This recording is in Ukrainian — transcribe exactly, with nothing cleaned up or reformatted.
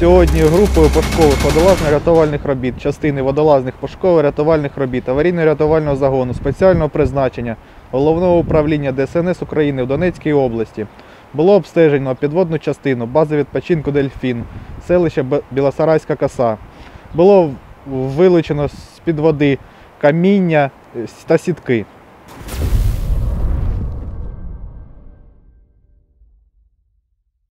Сьогодні групою пошукових водолазно-рятувальних робіт, частини водолазних пошуково-рятувальних робіт, аварійно-рятувального загону спеціального призначення Головного управління Де Ес Ен Ес України в Донецькій області було обстежено підводну частину бази відпочинку «Дельфін», селище Білосарайська коса. Було вилучено з-під води каміння та сітки.